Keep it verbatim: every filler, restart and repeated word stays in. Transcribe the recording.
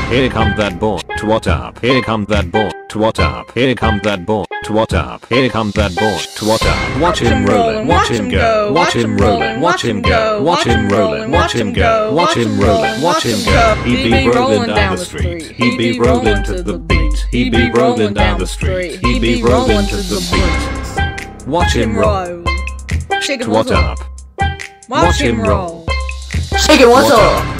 Here come that boy. Twat up. Here come that boy. Twat up. Here come that boy. Twat up. Here come that boy. Twat up. Watch him rollin'. Watch him go. Watch him rollin'. Watch him go. Watch him rollin'. Watch him go. Watch him rollin'. Watch him go. He be rollin' down the street. He be rollin' to the beat. He be rollin' down the street. He be rollin' to the beat. Watch him roll. Shake it, Twat up. Watch him roll. Shake it, what's up?